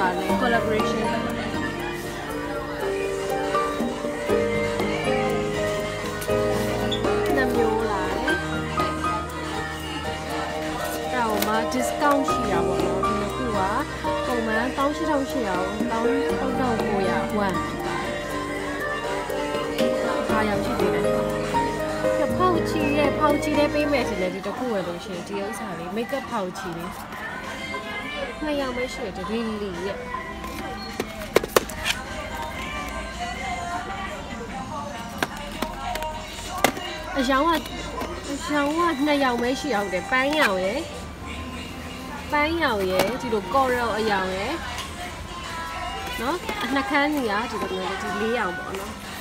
လည်း collaboration နှစ်မျိုးလာတယ်အဲ့တော့မှ discount ရှိတာပေါ့နော်ဒီနှစ်ခုကပုံမှန်18800 13900 1အားရောက်ရှိသေးတယ်ဖောက်ချီတဲ့ပေးမယ်ဆိုလည်းဒီတစ်ခုဝယ်လို့ရှိရင်ဒီဥစ္စာလေး makeup ဖောက်ချီလေးနှစ်ယောက်ပဲရှိတယ်ဒီလီရဲ့အယောင်ကနှစ်ယောက်ပဲရှိအောင်တယ်ပန်းရောင်ရယ်ဒီလို coral အယောင်ရယ်နော်နှက်ခမ်းကြီးอ่ะဒီလိုမျိုးဒီ၄ရောင်ပေါ့နော်